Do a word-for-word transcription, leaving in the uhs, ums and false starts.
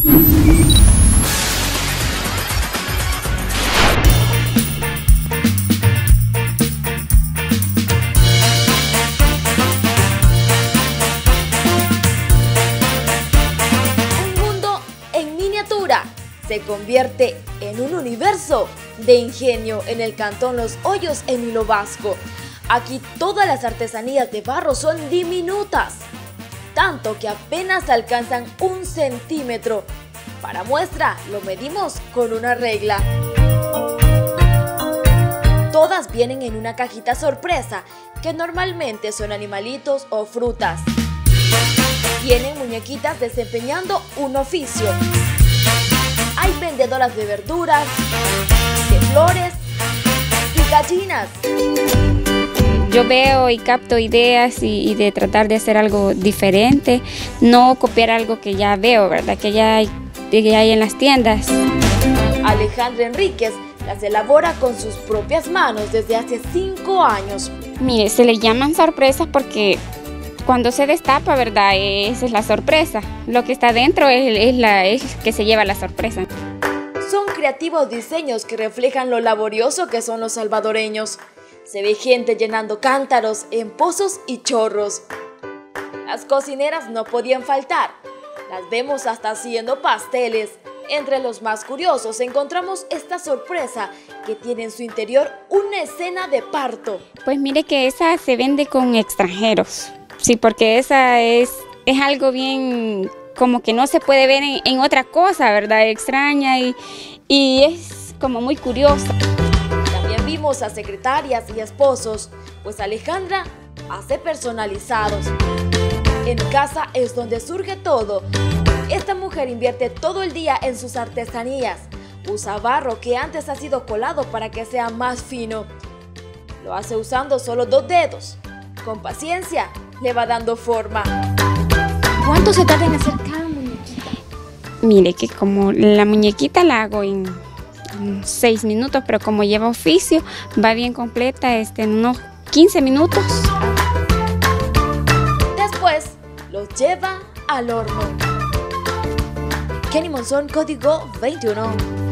Se convierte en un universo de ingenio en el cantón Los Hoyos en Hilo Vasco. Aquí todas las artesanías de barro son diminutas, tanto que apenas alcanzan un centímetro. Para muestra lo medimos con una regla. Todas vienen en una cajita sorpresa, que normalmente son animalitos o frutas. Tienen muñequitas desempeñando un oficio. Hay vendedoras de verduras, de flores y gallinas. Yo veo y capto ideas y, y de tratar de hacer algo diferente, no copiar algo que ya veo, ¿verdad? Que ya hay, que ya hay en las tiendas. Alejandra Enríquez las elabora con sus propias manos desde hace cinco años. Mire, se le llaman sorpresas porque cuando se destapa, ¿verdad? Esa es la sorpresa. Lo que está dentro es, es, la, es que se lleva la sorpresa. Son creativos diseños que reflejan lo laborioso que son los salvadoreños. Se ve gente llenando cántaros en pozos y chorros. Las cocineras no podían faltar. Las vemos hasta haciendo pasteles. Entre los más curiosos encontramos esta sorpresa que tiene en su interior una escena de parto. Pues mire que esa se vende con extranjeros. Sí, porque esa es, es algo bien, como que no se puede ver en, en otra cosa, ¿verdad? Extraña y, y es como muy curiosa. También vimos a secretarias y esposos, pues Alejandra hace personalizados. En casa es donde surge todo. Esta mujer invierte todo el día en sus artesanías. Usa barro que antes ha sido colado para que sea más fino. Lo hace usando solo dos dedos. Con paciencia le va dando forma. ¿Cuánto se tarda en hacer cada muñequita? Mire que como la muñequita la hago en, en seis minutos, pero como lleva oficio, va bien completa este, en unos quince minutos. Después los lleva al horno. Kenny Monzón, Código veintiuno.